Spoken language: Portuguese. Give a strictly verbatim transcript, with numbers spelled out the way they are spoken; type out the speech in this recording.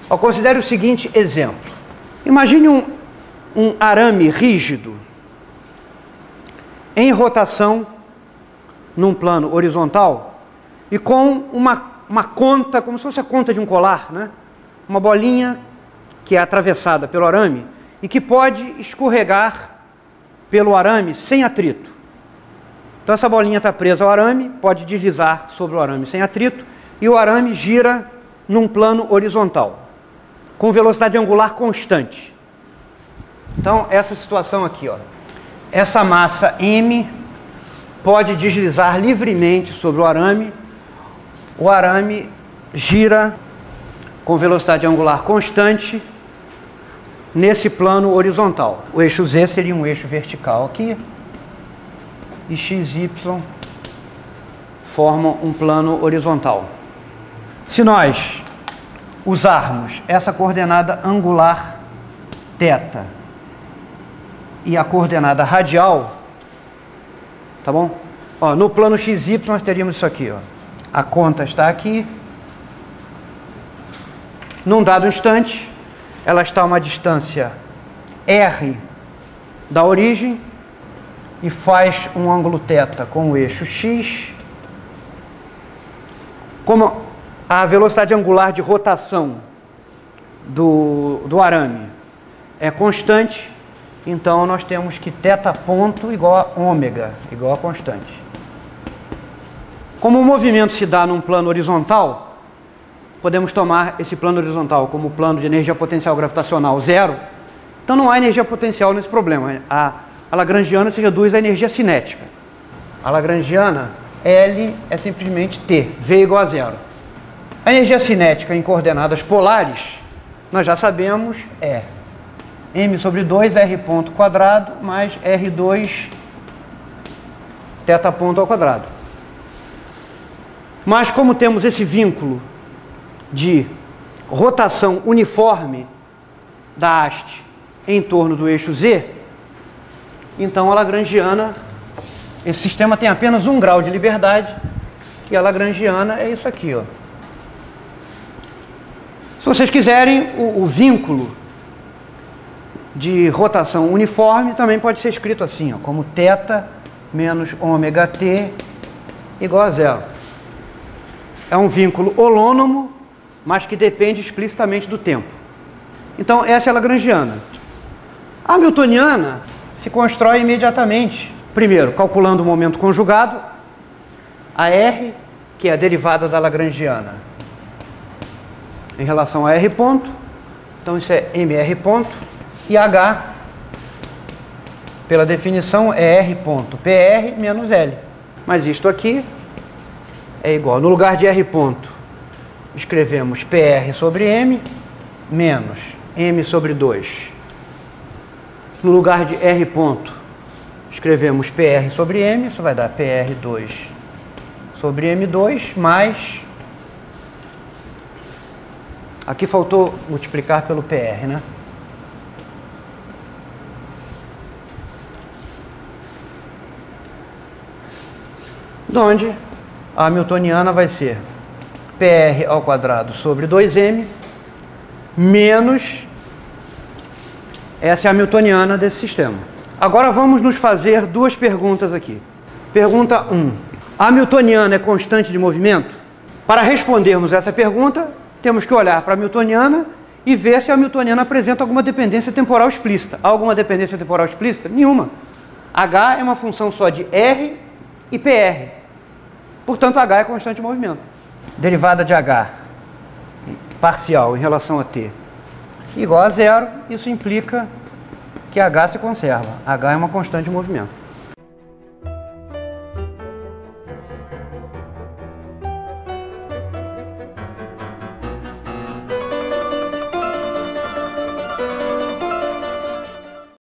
Ó, considere o seguinte exemplo. Imagine um, um arame rígido em rotação num plano horizontal e com uma, uma conta, como se fosse a conta de um colar, né? Uma bolinha que é atravessada pelo arame e que pode escorregar pelo arame sem atrito. Então essa bolinha está presa ao arame, pode deslizar sobre o arame sem atrito e o arame gira num plano horizontal, com velocidade angular constante. Então essa situação aqui, ó, essa massa M pode deslizar livremente sobre o arame, o arame gira com velocidade angular constante nesse plano horizontal. O eixo Z seria um eixo vertical aqui, e X Y formam um plano horizontal. Se nós usarmos essa coordenada angular θ e a coordenada radial, tá bom? Ó, no plano X Y nós teríamos isso aqui, ó. A conta está aqui. Num dado instante, ela está a uma distância R da origem e faz um ângulo θ com o eixo X. Como a velocidade angular de rotação do, do arame é constante, então nós temos que θ ponto igual a ômega, igual a constante. Como o movimento se dá num plano horizontal, podemos tomar esse plano horizontal como plano de energia potencial gravitacional zero. Então não há energia potencial nesse problema. A, a lagrangiana se reduz à energia cinética. A lagrangiana, L é simplesmente T, V igual a zero. A energia cinética em coordenadas polares, nós já sabemos, é M sobre dois R ponto quadrado mais R dois θ ponto ao quadrado. Mas como temos esse vínculo de rotação uniforme da haste em torno do eixo Z, então a lagrangiana, esse sistema tem apenas um grau de liberdade, e a lagrangiana é isso aqui, ó. Se vocês quiserem, o, o vínculo de rotação uniforme também pode ser escrito assim, ó, como θ menos ômega t igual a zero. É um vínculo holônomo, mas que depende explicitamente do tempo. Então, essa é a lagrangiana. A hamiltoniana se constrói imediatamente. Primeiro, calculando o momento conjugado, a R, que é a derivada da lagrangiana, em relação a R ponto. Então, isso é M R ponto. E H, pela definição, é R ponto P R menos L. Mas isto aqui é igual, no lugar de R ponto, escrevemos P R sobre M, menos M sobre dois. No lugar de R ponto, escrevemos P R sobre M, isso vai dar P R dois sobre M dois, mais... Aqui faltou multiplicar pelo P R, né? De onde a hamiltoniana vai ser P R ao quadrado sobre dois M menos, essa é a hamiltoniana desse sistema. Agora vamos nos fazer duas perguntas aqui. Pergunta um. A hamiltoniana é constante de movimento? Para respondermos essa pergunta, temos que olhar para a hamiltoniana e ver se a hamiltoniana apresenta alguma dependência temporal explícita. Há alguma dependência temporal explícita? Nenhuma. H é uma função só de R e P R. Portanto, H é constante de movimento. Derivada de H parcial em relação a T igual a zero, isso implica que H se conserva. H é uma constante de movimento.